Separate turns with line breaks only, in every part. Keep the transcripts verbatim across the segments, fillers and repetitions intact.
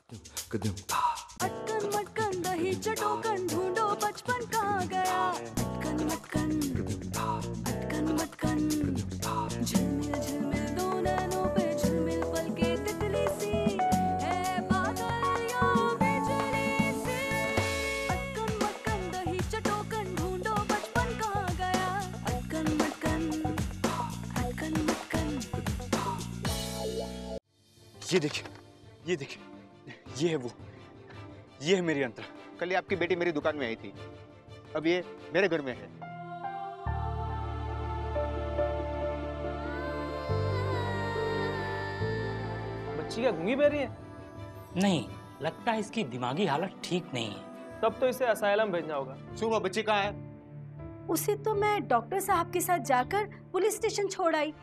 अटकन मटकन दही चटोकन ढूंढो बचपन कहाँ गया। अटकन मटकन अटकन मटकन झिलमिल झिलमिल दो नैनों पे झिलमिल पल के तितली सी है बादल या बिजली सी। अटकन मटकन दही चटोकन ढूंढो बचपन कहाँ गया। अटकन मटकन अटकन मटकन।
ये देखिए, ये देखिए, ये है वो, ये है मेरी अंतरा।
कल ही आपकी बेटी मेरी दुकान में आई थी, अब ये मेरे घर में है।
बच्ची क्या गूंगी बह रही है?
नहीं, लगता है इसकी दिमागी हालत ठीक नहीं है।
तब तो इसे असाइलम भेजना होगा।
सुनो, बच्ची कहाँ है?
उसे तो मैं डॉक्टर साहब के साथ जाकर पुलिस स्टेशन छोड़ आई।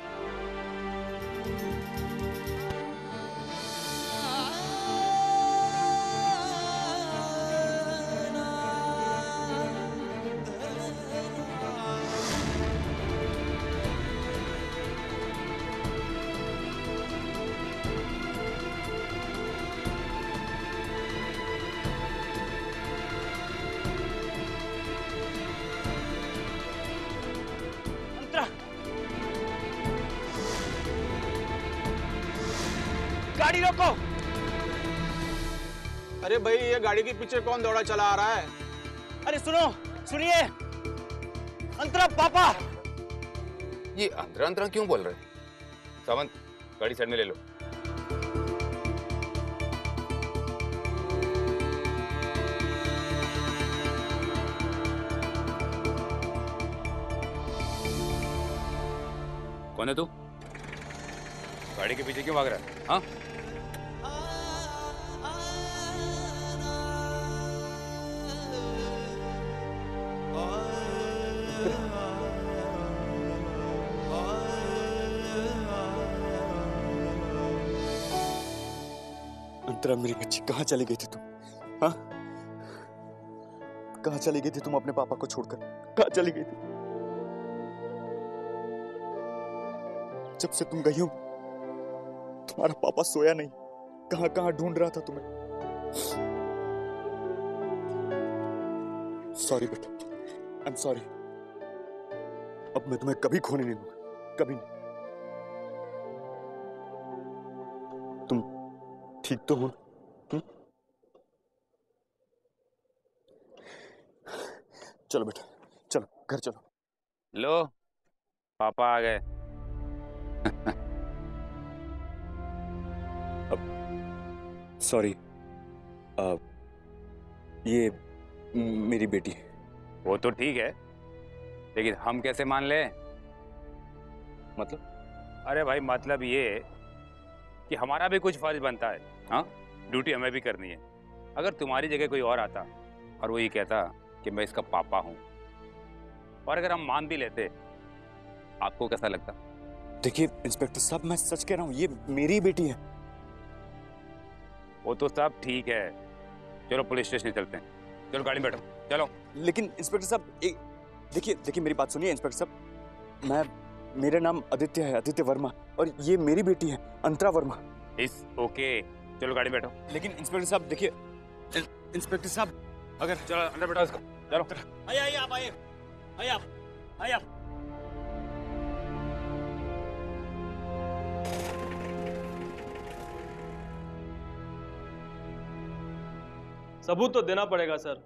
गाड़ी रोको।
अरे भाई, ये गाड़ी के पीछे कौन दौड़ा चला आ रहा है?
अरे सुनो, सुनिए, अंतरा पापा।
ये अंतरा अंतरा क्यों बोल रहे? सावंत, गाड़ी साइड में ले लो। कौन है तू? गाड़ी के पीछे क्यों भाग रहा है? हाँ?
अंतरा मेरी बच्ची, कहाँ चली गई थी तुम? हाँ? कहाँ चली गई थी तुम अपने पापा को छोड़कर? कहाँ चली गई थी? जब से तुम गई हो तुम्हारा पापा सोया नहीं, कहाँ कहाँ ढूंढ रहा था तुम्हें। सॉरी बेटा, आई एम सॉरी। अब मैं तुम्हें कभी खोने नहीं दूंगा, कभी नहीं। तुम ठीक तो हो? हुँ? चलो बेटा, चलो घर चलो।
लो, पापा आ गए।
अब सॉरी, ये मेरी बेटी है।
वो तो ठीक है, लेकिन हम कैसे मान ले?
मतलब?
अरे भाई, मतलब ये कि हमारा भी कुछ फर्ज बनता है। हाँ, ड्यूटी हमें भी करनी है। अगर तुम्हारी जगह कोई और आता और वो ये कहता कि मैं इसका पापा हूं, और अगर हम मान भी लेते, आपको कैसा लगता?
देखिए इंस्पेक्टर साहब, मैं सच कह रहा हूँ, ये मेरी बेटी है।
वो तो सब ठीक है, चलो पुलिस स्टेशन चलते हैं। चलो गाड़ी में बैठो, चलो।
लेकिन इंस्पेक्टर साहब, एक देखिए देखिए मेरी बात सुनिए इंस्पेक्टर साहब। मैं मेरा नाम आदित्य है, आदित्य वर्मा, और ये मेरी बेटी है अंतरा वर्मा।
इस ओके, चलो गाड़ी में बैठो।
लेकिन इंस्पेक्टर साहब देखिए, इंस्पेक्टर साहब अगर
चलो अंदर बैठो इसको, चलो।
आइए आइए आप आइए, आइए आप आइए आप।
सबूत तो देना पड़ेगा सर।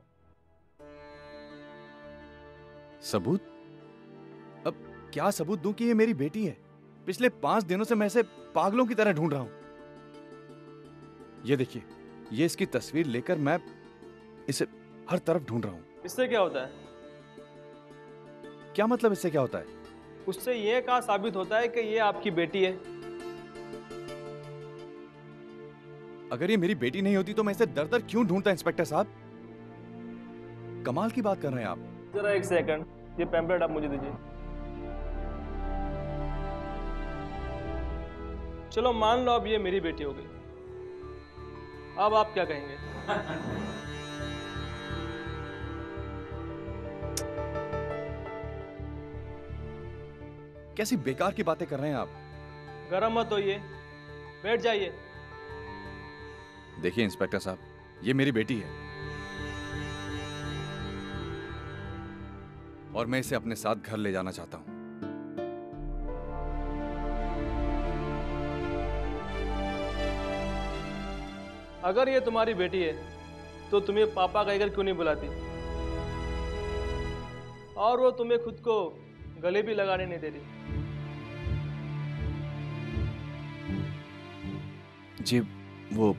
सबूत? अब क्या सबूत दूं कि ये मेरी बेटी है? पिछले पांच दिनों से मैं इसे पागलों की तरह ढूंढ रहा हूं। ये देखिए, ये इसकी तस्वीर लेकर मैं इसे हर तरफ ढूंढ रहा हूं।
इससे क्या होता है?
क्या मतलब इससे क्या होता है?
उससे ये कहा साबित होता है कि ये आपकी बेटी है।
अगर ये मेरी बेटी नहीं होती तो मैं इसे दर दर क्यों ढूंढता इंस्पेक्टर साहब? कमाल की बात कर रहे हैं आप।
जरा एक सेकंड, ये पैम्पलेट आप मुझे दीजिए। चलो मान लो अब ये मेरी बेटी हो गई, अब आप क्या कहेंगे?
कैसी बेकार की बातें कर रहे हैं आप?
गरम मत होइए, बैठ जाइए।
देखिए इंस्पेक्टर साहब, ये मेरी बेटी है और मैं इसे अपने साथ घर ले जाना चाहता हूं।
अगर ये तुम्हारी बेटी है तो तुम्हें पापा कहकर क्यों नहीं बुलाती? और वो तुम्हें खुद को गले भी लगाने नहीं दे रही।
जी वो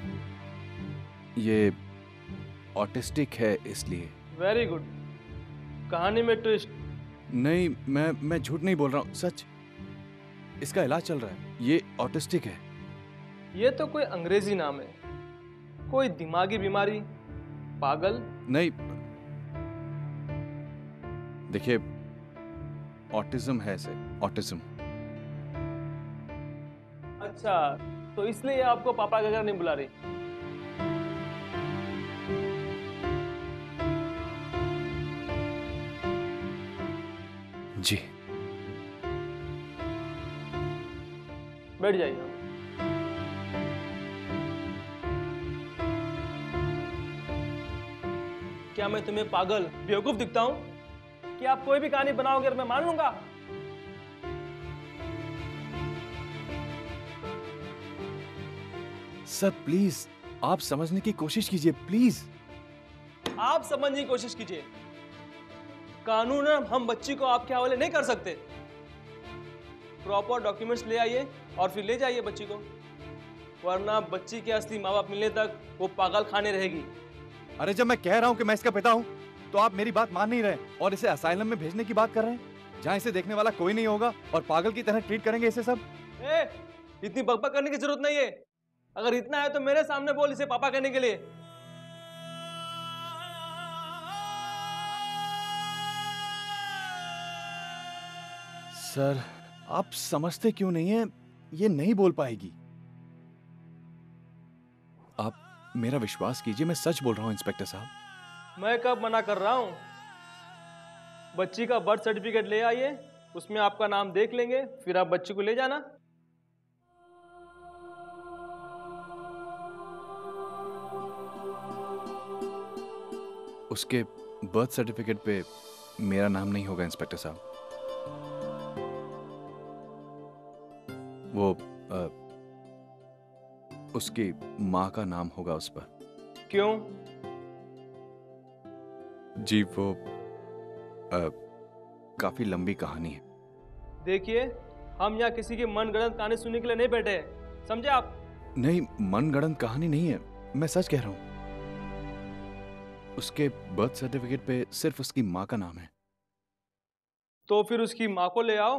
ये ऑटिस्टिक है इसलिए।
Very good. कहानी में ट्विस्ट।
नहीं, मैं मैं झूठ नहीं बोल रहा हूँ, सच। इसका इलाज चल रहा है। ये ऑटिस्टिक है।
ये तो कोई अंग्रेजी नाम है, कोई दिमागी बीमारी, पागल।
नहीं, देखिए ऑटिज्म है इसे, ऑटिज्म।
अच्छा, तो इसलिए आपको पापा के घर नहीं बुला रही?
जी।
बैठ जाइए। क्या मैं तुम्हें पागल, बेवकूफ दिखता हूं कि आप कोई भी कहानी बनाओगे और मैं मान लूंगा?
सर प्लीज, आप समझने की कोशिश कीजिए, प्लीज।
आप समझने की कोशिश कीजिए। कानून हम बच्ची को आपके हवाले नहीं कर सकते। प्रॉपर डॉक्यूमेंट्स ले आइए और फिर ले जाइए बच्ची को, वरना बच्ची के असली माँ बाप मिलने तक वो पागल खाने रहेगी।
अरे जब मैं कह रहा हूं कि मैं इसका पिता हूं, तो आप मेरी बात मान नहीं रहे और इसे असाइलम में भेजने की बात कर रहे हैं, जहां इसे देखने वाला कोई नहीं होगा और पागल की तरह ट्रीट करेंगे इसे सब।
ए, इतनी बकबक करने की जरूरत नहीं है। अगर इतना है तो मेरे सामने बोल इसे पापा कहने के लिए।
सर आप समझते क्यों नहीं हैं? ये नहीं बोल पाएगी। आप मेरा विश्वास कीजिए, मैं सच बोल रहा हूं इंस्पेक्टर साहब।
मैं कब मना कर रहा हूं? बच्ची का बर्थ सर्टिफिकेट ले आइए, उसमें आपका नाम देख लेंगे, फिर आप बच्ची को ले जाना।
उसके बर्थ सर्टिफिकेट पे मेरा नाम नहीं होगा इंस्पेक्टर साहब। वो आ, उसकी माँ का नाम होगा उस पर।
क्यों?
जी वो आ, काफी लंबी कहानी है।
देखिए, हम यहाँ किसी की मनगढ़ंत कहानी सुनने के लिए नहीं बैठे हैं, समझे आप?
नहीं, मनगढ़ंत कहानी नहीं है, मैं सच कह रहा हूं। उसके बर्थ सर्टिफिकेट पे सिर्फ उसकी माँ का नाम है।
तो फिर उसकी माँ को ले आओ।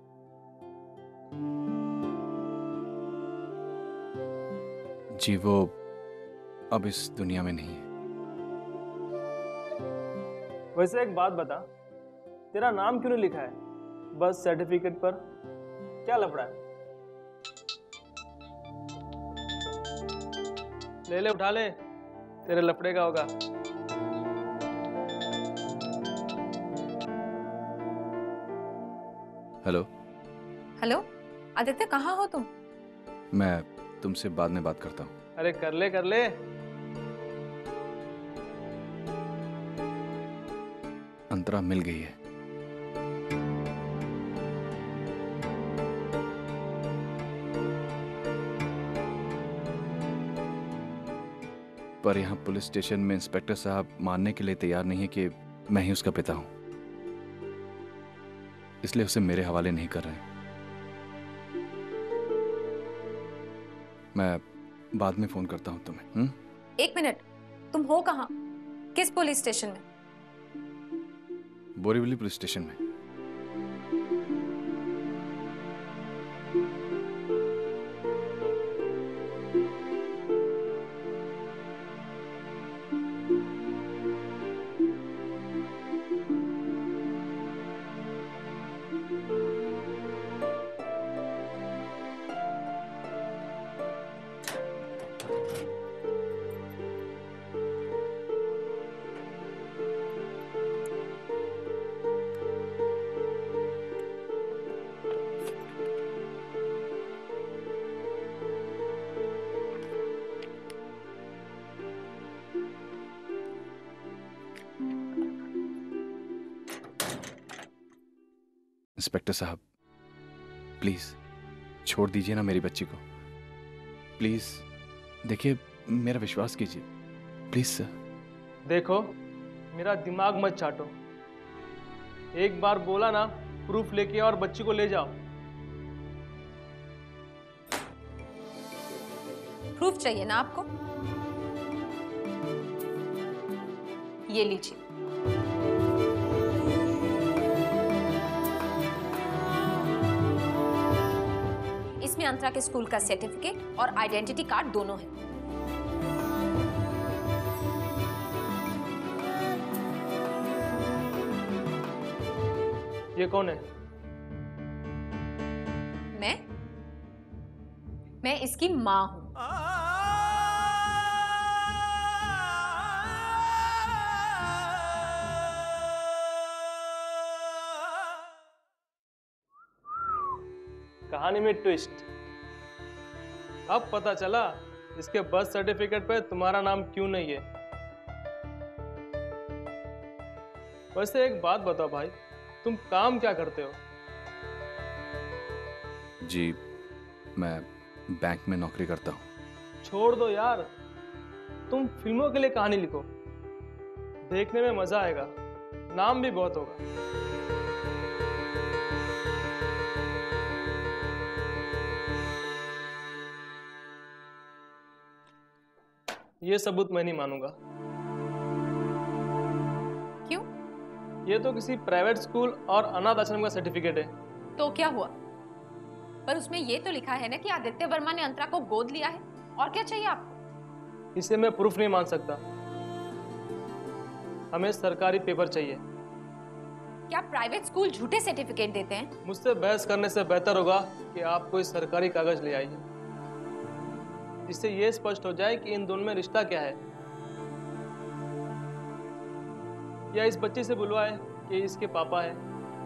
जी वो अब इस दुनिया में नहीं है।
वैसे एक बात बता, तेरा नाम क्यों नहीं लिखा है बर्थ सर्टिफिकेट पर? क्या लफड़ा है? ले ले, उठा ले, तेरे लफड़े का होगा।
हेलो।
हेलो आदित्य, कहाँ हो तुम?
मैं तुमसे बाद में बात करता हूँ।
अरे कर ले कर ले।
अंतरा मिल गई है। पर यहाँ पुलिस स्टेशन में इंस्पेक्टर साहब मानने के लिए तैयार नहीं है कि मैं ही उसका पिता हूं, इसलिए उसे मेरे हवाले नहीं कर रहे हैं। मैं बाद में फोन करता हूं तुम्हें। हुँ?
एक मिनट, तुम हो कहाँ? किस पुलिस स्टेशन में?
बोरीवली पुलिस स्टेशन में। इंस्पेक्टर साहब, प्लीज छोड़ दीजिए ना मेरी बच्ची को। प्लीज देखिए, मेरा विश्वास कीजिए प्लीज सर।
देखो, मेरा दिमाग मत चाटो। एक बार बोला ना, प्रूफ लेके आओ और बच्ची को ले जाओ।
प्रूफ चाहिए ना आपको? ये लीजिए। इसमें अंतरा के स्कूल का सर्टिफिकेट और आइडेंटिटी कार्ड दोनों है।
ये कौन है?
मैं मैं इसकी माँ हूं।
कहानी में ट्विस्ट। अब पता चला इसके बर्थ सर्टिफिकेट पे तुम्हारा नाम क्यों नहीं है। वैसे एक बात बताओ भाई, तुम काम क्या करते हो?
जी, मैं बैंक में नौकरी करता हूँ।
छोड़ दो यार, तुम फिल्मों के लिए कहानी लिखो, देखने में मजा आएगा, नाम भी बहुत होगा। ये सबूत मैं नहीं मानूंगा।
क्यों?
ये तो किसी प्राइवेट स्कूल और अनाथ आश्रम का सर्टिफिकेट है।
तो क्या हुआ? पर उसमें ये तो लिखा है ना कि आदित्य वर्मा ने अंतरा को गोद लिया है। और क्या चाहिए आपको?
इसे मैं प्रूफ नहीं मान सकता। हमें सरकारी पेपर चाहिए।
क्या प्राइवेट स्कूल झूठे सर्टिफिकेट देते हैं?
मुझसे बहस करने से बेहतर होगा कि आप कोई सरकारी कागज ले आइए, जिससे ये स्पष्ट हो जाए कि इन दोनों में रिश्ता क्या है। या इस बच्चे से बुलवाए कि इसके पापा है,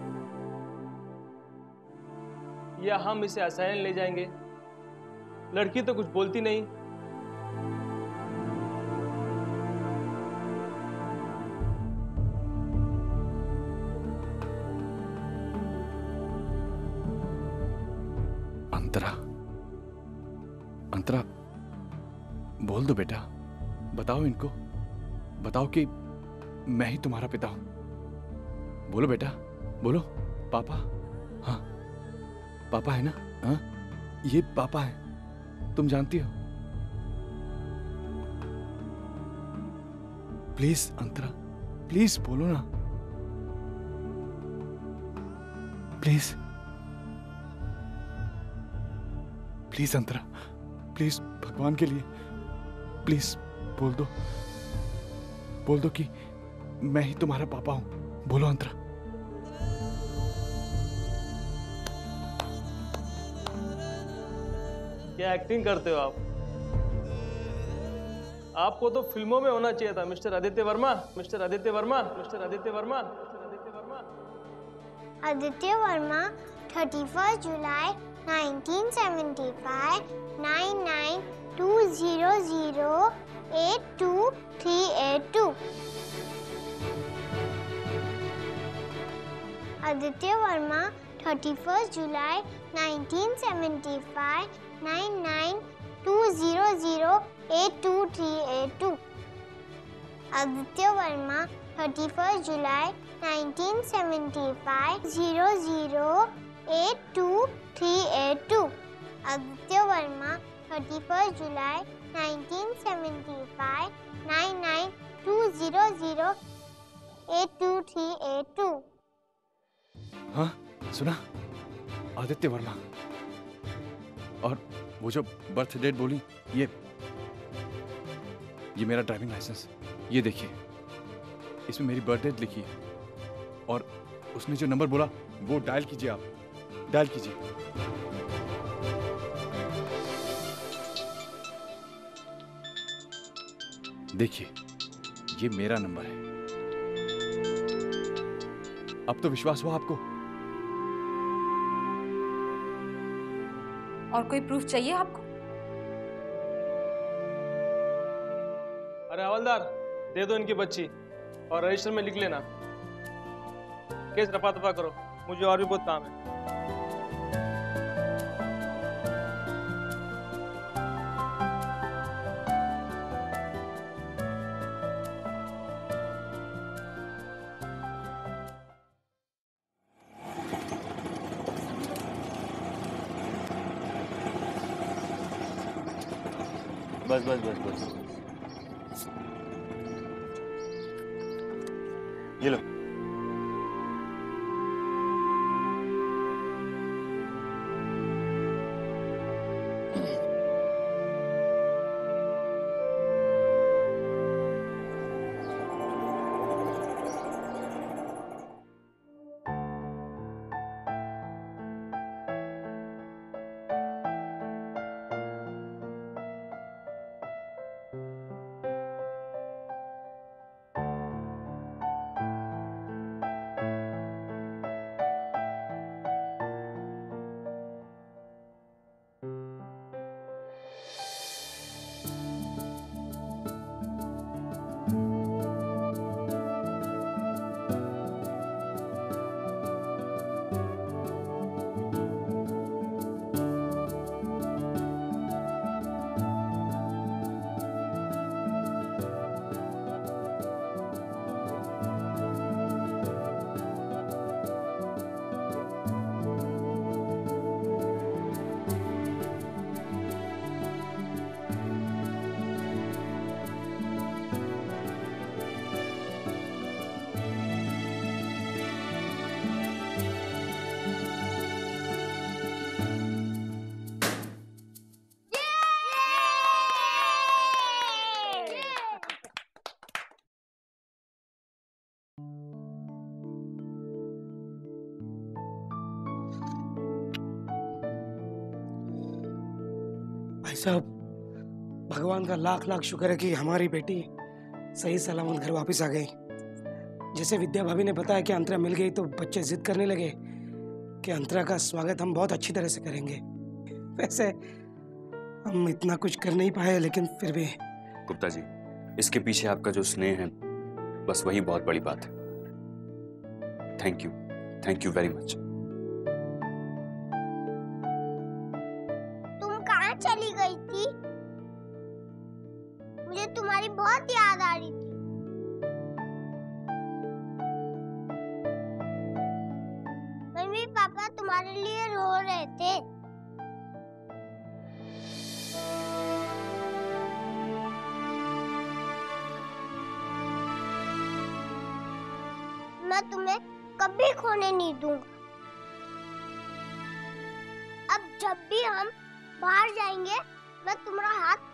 या हम इसे असाइलेंट ले जाएंगे। लड़की तो कुछ बोलती नहीं।
अंतरा, अंतरा, बोल दो बेटा, बताओ इनको, बताओ कि मैं ही तुम्हारा पिता हूं। बोलो बेटा, बोलो। पापा? हाँ, पापा है ना? हाँ, ये पापा है, तुम जानती हो। प्लीज अंतरा, प्लीज बोलो ना, प्लीज प्लीज अंतरा, प्लीज भगवान के लिए प्लीज बोल दो, बोल दो कि मैं ही तुम्हारा पापा हूं। बोलो अंतरा।
क्या एक्टिंग करते हो आप? आपको तो फिल्मों में होना चाहिए था, mister Aditya Verma, mister Aditya Verma, mister Aditya Verma, mister Aditya Verma.
Aditya Verma, thirty-first July nineteen seventy-five, nine nine two zero zero eight two three eight two. Aditya Verma, thirty-first July nineteen seventy-five, nine nine two zero zero eight two three eight two. Aditya Verma, thirty-first July nineteen seventy-five, zero zero eight two three eight two. Aditya Verma, thirty-first July nineteen seventy-five, nine nine two zero zero eight two three eight two.
हाँ, सुना? आदित्य वर्मा। और वो जो birth date बोली, ये ये मेरा driving licence, ये देखिए, इसमें मेरी बर्थ डेट लिखी है। और उसने जो नंबर बोला वो डायल कीजिए, आप डायल कीजिए। देखिए, ये मेरा नंबर है। अब तो विश्वास हुआ आपको?
और कोई प्रूफ चाहिए आपको?
अरे हवलदार, दे दो इनकी बच्ची और रजिस्टर में लिख लेना। केस रफा दफा करो। मुझे और भी बहुत काम है।
बस बस बस बस ये लो।
भाई साहब, भगवान का लाख लाख शुक्र है कि हमारी बेटी सही सलामत घर वापस आ गई। जैसे विद्या भाभी ने बताया कि अंतरा मिल गई तो बच्चे जिद करने लगे कि अंतरा का स्वागत हम बहुत अच्छी तरह से करेंगे। वैसे हम इतना कुछ कर नहीं पाए, लेकिन फिर भी।
गुप्ता जी, इसके पीछे आपका जो स्नेह है, बस वही बहुत बड़ी बात है। Thank you, thank you very much.
चली गई थी, मुझे तुम्हारी बहुत याद आ रही थी। मम्मी पापा तुम्हारे लिए रो रहे थे। मैं तुम्हें कभी खोने नहीं दूंगा। अब जब भी हम बाहर जाएंगे, मैं तुम्हारा हाथ